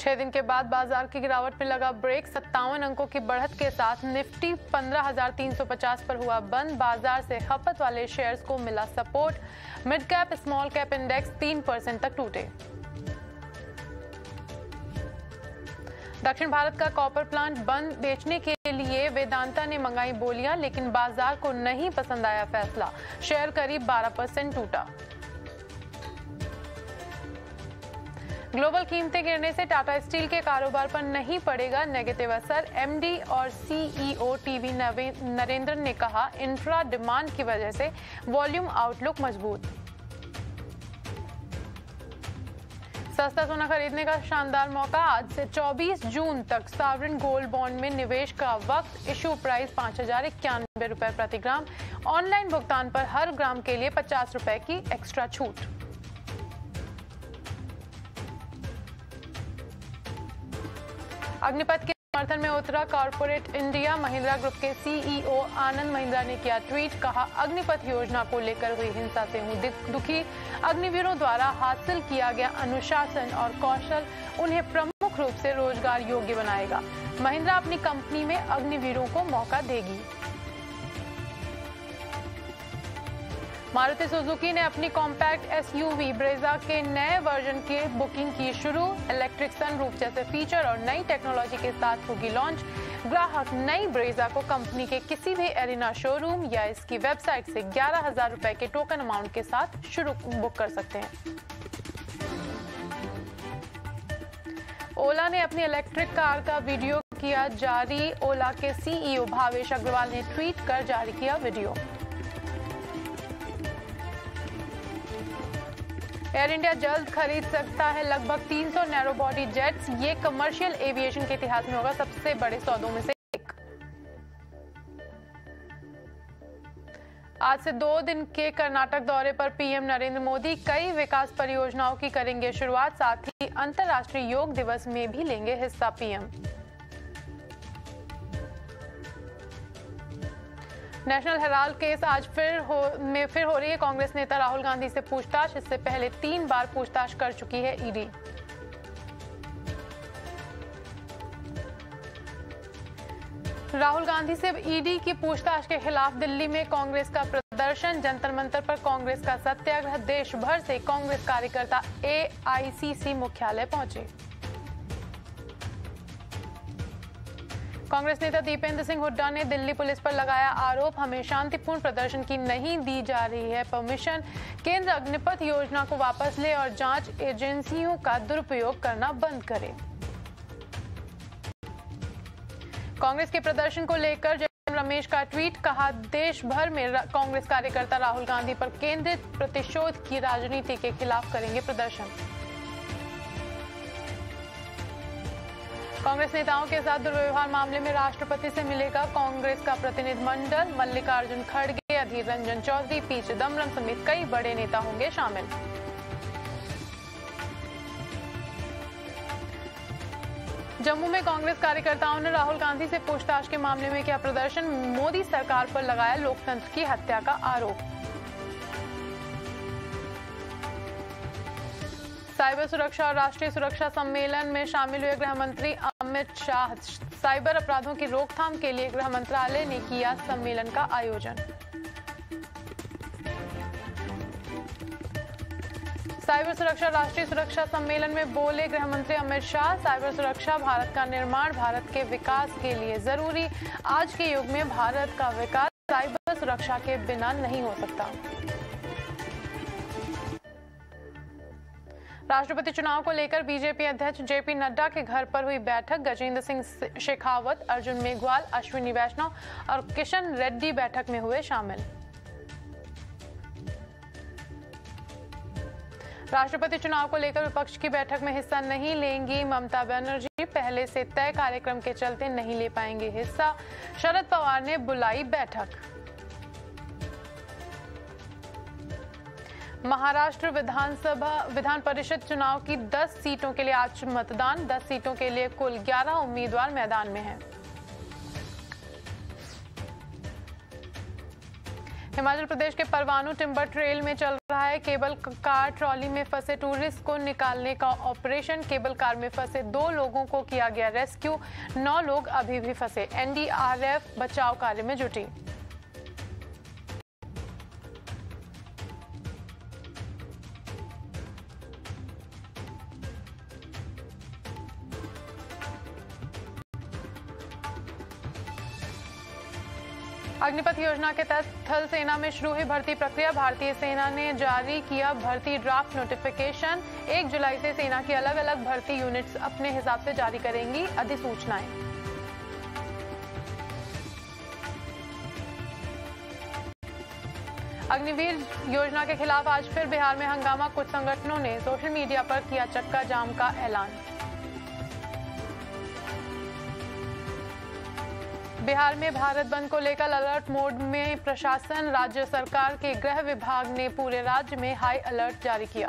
6 दिन के बाद बाजार की गिरावट में लगा ब्रेक। 57 अंकों की बढ़त के साथ निफ्टी 15,350 पर हुआ बंद। बाजार से खपत वाले शेयर्स को मिला support. Mid cap small cap index 3% तक टूटे। दक्षिण भारत का कॉपर प्लांट बंद बेचने के लिए वेदांता ने मंगाई बोलियां, लेकिन बाजार को नहीं पसंद आया फैसला। शेयर करीब 12% टूटा। ग्लोबल कीमतें गिरने से टाटा स्टील के कारोबार पर नहीं पड़ेगा नेगेटिव असर। एमडी और सीईओ टीवी नरेंद्रन ने कहा, इंफ्रा डिमांड की वजह से वॉल्यूम आउटलुक मजबूत। सस्ता सोना खरीदने का शानदार मौका। आज से 24 जून तक सॉवरेन गोल्ड बॉन्ड में निवेश का वक्त। इशू प्राइस 5,091 रुपए प्रति ग्राम। ऑनलाइन भुगतान पर हर ग्राम के लिए 50 रुपए की एक्स्ट्रा छूट। अग्निपथ के समर्थन में उतरा कॉर्पोरेट इंडिया। महिंद्रा ग्रुप के सीईओ आनंद महिंद्रा ने किया ट्वीट, कहा अग्निपथ योजना को लेकर हुई हिंसा से हूं दुखी। अग्निवीरों द्वारा हासिल किया गया अनुशासन और कौशल उन्हें प्रमुख रूप से रोजगार योग्य बनाएगा। महिंद्रा अपनी कंपनी में अग्निवीरों को मौका देगी। मारुति सुजुकी ने अपनी कॉम्पैक्ट एसयूवी ब्रेजा के नए वर्जन की बुकिंग की शुरू। इलेक्ट्रिक सनरूफ जैसे फीचर और नई टेक्नोलॉजी के साथ होगी लॉन्च। ग्राहक नई ब्रेजा को कंपनी के किसी भी एरिना शोरूम या इसकी वेबसाइट से 11,000 रुपए के टोकन अमाउंट के साथ शुरू बुक कर सकते हैं। ओला ने अपनी इलेक्ट्रिक कार का वीडियो किया जारी। ओला के सीईओ भावेश अग्रवाल ने ट्वीट कर जारी किया वीडियो। एयर इंडिया जल्द खरीद सकता है लगभग 300 नैरो बॉडी जेट्स। ये कमर्शियल एविएशन के इतिहास में होगा सबसे बड़े सौदों में से एक। आज से 2 दिन के कर्नाटक दौरे पर पीएम नरेंद्र मोदी कई विकास परियोजनाओं की करेंगे शुरुआत। साथ ही अंतर्राष्ट्रीय योग दिवस में भी लेंगे हिस्सा पीएम। नेशनल हेराल्ड केस आज फिर हो रही है। कांग्रेस नेता राहुल गांधी से पूछताछ। इससे पहले 3 बार पूछताछ कर चुकी है ईडी। राहुल गांधी से ईडी की पूछताछ के खिलाफ दिल्ली में कांग्रेस का प्रदर्शन। जंतर मंतर पर कांग्रेस का सत्याग्रह। देश भर से कांग्रेस कार्यकर्ता एआईसीसी मुख्यालय पहुंचे। कांग्रेस नेता दीपेंद्र सिंह हुड्डा ने दिल्ली पुलिस पर लगाया आरोप, हमें शांतिपूर्ण प्रदर्शन की नहीं दी जा रही है परमिशन। केंद्र अग्निपथ योजना को वापस ले और जांच एजेंसियों का दुरुपयोग करना बंद करे। कांग्रेस के प्रदर्शन को लेकर जयराम रमेश का ट्वीट, कहा देश भर में कांग्रेस कार्यकर्ता राहुल गांधी पर केंद्रित प्रतिशोध की राजनीति के खिलाफ करेंगे प्रदर्शन। कांग्रेस नेताओं के साथ दुर्व्यवहार मामले में राष्ट्रपति से मिलेगा कांग्रेस का प्रतिनिधिमंडल। मल्लिकार्जुन खड़गे, अधीर रंजन चौधरी, पी चिदम्बरम समेत कई बड़े नेता होंगे शामिल। जम्मू में कांग्रेस कार्यकर्ताओं ने राहुल गांधी से पूछताछ के मामले में किया प्रदर्शन। मोदी सरकार पर लगाया लोकतंत्र की हत्या का आरोप। साइबर सुरक्षा और राष्ट्रीय सुरक्षा सम्मेलन में शामिल हुए गृह मंत्री अमित शाह। साइबर अपराधों की रोकथाम के लिए गृह मंत्रालय ने किया सम्मेलन का आयोजन। साइबर सुरक्षा राष्ट्रीय सुरक्षा सम्मेलन में बोले गृह मंत्री अमित शाह, साइबर सुरक्षा भारत का निर्माण, भारत के विकास के लिए जरूरी। आज के युग में भारत का विकास साइबर सुरक्षा के बिना नहीं हो सकता। राष्ट्रपति चुनाव को लेकर बीजेपी अध्यक्ष जेपी नड्डा के घर पर हुई बैठक। गजेंद्र सिंह शेखावत, अर्जुन मेघवाल, अश्विनी वैष्णव और किशन रेड्डी बैठक में हुए शामिल। राष्ट्रपति चुनाव को लेकर विपक्ष की बैठक में हिस्सा नहीं लेंगी ममता बनर्जी। पहले से तय कार्यक्रम के चलते नहीं ले पाएंगे हिस्सा। शरद पवार ने बुलाई बैठक। महाराष्ट्र विधान परिषद चुनाव की 10 सीटों के लिए आज मतदान। 10 सीटों के लिए कुल 11 उम्मीदवार मैदान में हैं। हिमाचल प्रदेश के परवाणु टिम्बर ट्रेल में चल रहा है केबल कार ट्रॉली में फंसे टूरिस्ट को निकालने का ऑपरेशन। केबल कार में फंसे 2 लोगों को किया गया रेस्क्यू। 9 लोग अभी भी फंसे। एनडीआरएफ बचाव कार्य में जुटी। अग्निपथ योजना के तहत थल सेना में शुरू हुई भर्ती प्रक्रिया। भारतीय सेना ने जारी किया भर्ती ड्राफ्ट नोटिफिकेशन। 1 जुलाई से सेना की अलग अलग भर्ती यूनिट्स अपने हिसाब से जारी करेंगी अधिसूचनाएं। अग्निवीर योजना के खिलाफ आज फिर बिहार में हंगामा। कुछ संगठनों ने सोशल मीडिया पर किया चक्का जाम का ऐलान। बिहार में भारत बंद को लेकर अलर्ट मोड में प्रशासन। राज्य सरकार के गृह विभाग ने पूरे राज्य में हाई अलर्ट जारी किया।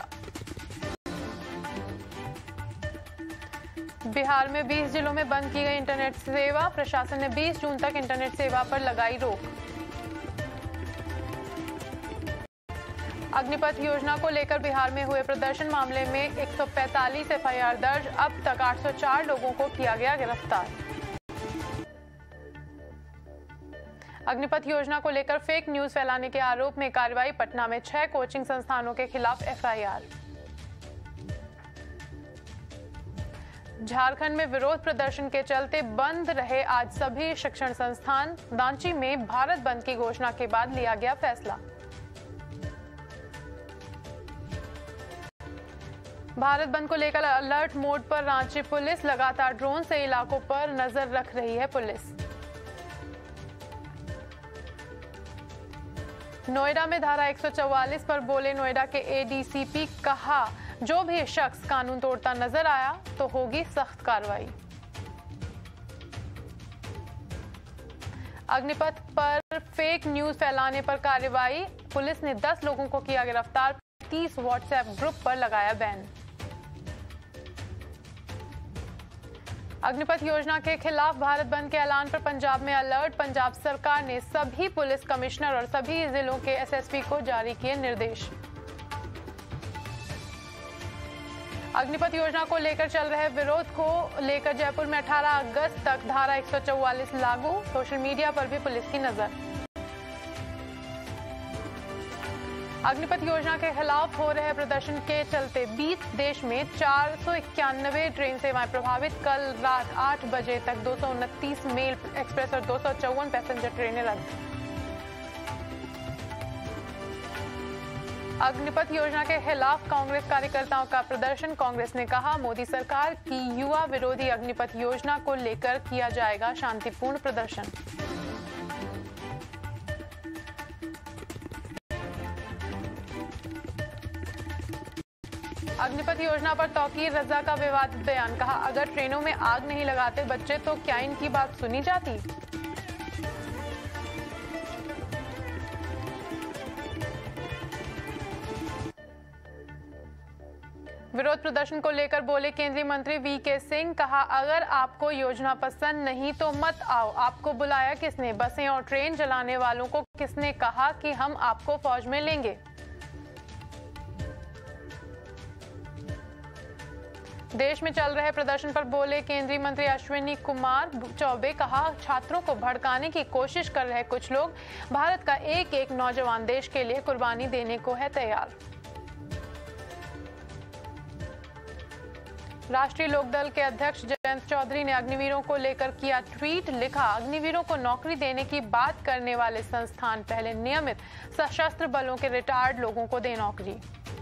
बिहार में 20 जिलों में बंद की गई इंटरनेट सेवा। प्रशासन ने 20 जून तक इंटरनेट सेवा पर लगाई रोक। अग्निपथ योजना को लेकर बिहार में हुए प्रदर्शन मामले में 145 एफआईआर दर्ज। अब तक 804 लोगों को किया गया गिरफ्तार। अग्निपथ योजना को लेकर फेक न्यूज फैलाने के आरोप में कार्रवाई। पटना में 6 कोचिंग संस्थानों के खिलाफ एफआईआर। झारखंड में विरोध प्रदर्शन के चलते बंद रहे आज सभी शिक्षण संस्थान। रांची में भारत बंद की घोषणा के बाद लिया गया फैसला। भारत बंद को लेकर अलर्ट मोड पर रांची पुलिस। लगातार ड्रोन से इलाकों पर नजर रख रही है पुलिस। नोएडा में धारा 144 पर बोले नोएडा के एडीसीपी। कहा जो भी शख्स कानून तोड़ता नजर आया तो होगी सख्त कार्रवाई। अग्निपथ पर फेक न्यूज फैलाने पर कार्रवाई। पुलिस ने 10 लोगों को किया गिरफ्तार। 30 व्हाट्सएप ग्रुप पर लगाया बैन। अग्निपथ योजना के खिलाफ भारत बंद के ऐलान पर पंजाब में अलर्ट। पंजाब सरकार ने सभी पुलिस कमिश्नर और सभी जिलों के एसएसपी को जारी किए निर्देश। अग्निपथ योजना को लेकर चल रहे विरोध को लेकर जयपुर में 18 अगस्त तक धारा 144 लागू। सोशल मीडिया पर भी पुलिस की नजर। अग्निपथ योजना के खिलाफ हो रहे प्रदर्शन के चलते 20 देश में 491 ट्रेन सेवाएं प्रभावित। कल रात 8 बजे तक 229 मेल एक्सप्रेस और 254 पैसेंजर ट्रेनें रद्द। अग्निपथ योजना के खिलाफ कांग्रेस कार्यकर्ताओं का प्रदर्शन। कांग्रेस ने कहा मोदी सरकार की युवा विरोधी अग्निपथ योजना को लेकर किया जाएगा शांतिपूर्ण प्रदर्शन। अग्निपथ योजना पर तौकीर रजा का विवादित बयान। कहा अगर ट्रेनों में आग नहीं लगाते बच्चे तो क्या इनकी बात सुनी जाती। विरोध प्रदर्शन को लेकर बोले केंद्रीय मंत्री वीके सिंह। कहा अगर आपको योजना पसंद नहीं तो मत आओ। आपको बुलाया किसने? बसें और ट्रेन चलाने वालों को किसने कहा कि हम आपको फौज में लेंगे? देश में चल रहे प्रदर्शन पर बोले केंद्रीय मंत्री अश्विनी कुमार चौबे। कहा छात्रों को भड़काने की कोशिश कर रहे कुछ लोग। भारत का एक एक नौजवान देश के लिए कुर्बानी देने को है तैयार। राष्ट्रीय लोकदल के अध्यक्ष जयंत चौधरी ने अग्निवीरों को लेकर किया ट्वीट। लिखा अग्निवीरों को नौकरी देने की बात करने वाले संस्थान पहले नियमित सशस्त्र बलों के रिटायर्ड लोगों को दे नौकरी।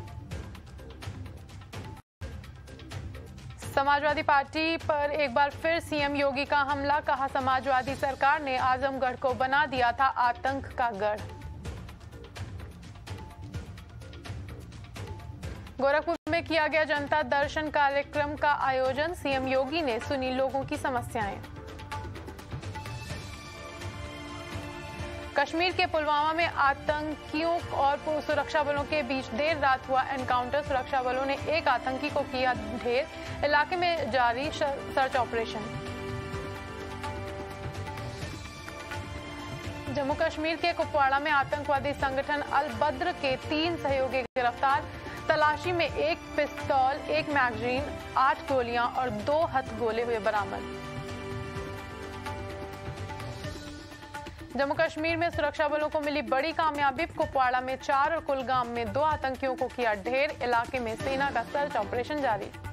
समाजवादी पार्टी पर एक बार फिर सीएम योगी का हमला। कहा समाजवादी सरकार ने आजमगढ़ को बना दिया था आतंक का गढ़। गोरखपुर में किया गया जनता दर्शन कार्यक्रम का आयोजन। सीएम योगी ने सुनी लोगों की समस्याएं। कश्मीर के पुलवामा में आतंकियों और सुरक्षा बलों के बीच देर रात हुआ एनकाउंटर। सुरक्षा बलों ने एक आतंकी को किया ढेर। इलाके में जारी सर्च ऑपरेशन। जम्मू कश्मीर के कुपवाड़ा में आतंकवादी संगठन अल बद्र के 3 सहयोगी गिरफ्तार। तलाशी में 1 पिस्तौल, 1 मैगजीन, 8 गोलियां और 2 हथगोले हुए बरामद। जम्मू कश्मीर में सुरक्षा बलों को मिली बड़ी कामयाबी। कुपवाड़ा में 4 और कुलगाम में 2 आतंकियों को किया ढेर। इलाके में सेना का सर्च ऑपरेशन जारी।